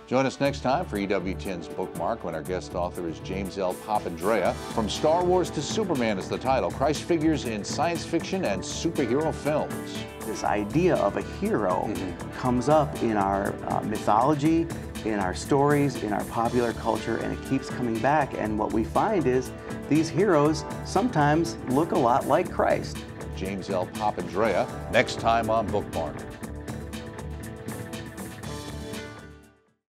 Join us next time for EWTN's Bookmark when our guest author is James L. Papandrea. From Star Wars to Superman is the title. Christ figures in science fiction and superhero films. This idea of a hero comes up in our mythology, in our stories, in our popular culture, and it keeps coming back. And what we find is these heroes sometimes look a lot like Christ. James L. Papandrea, next time on Bookmark.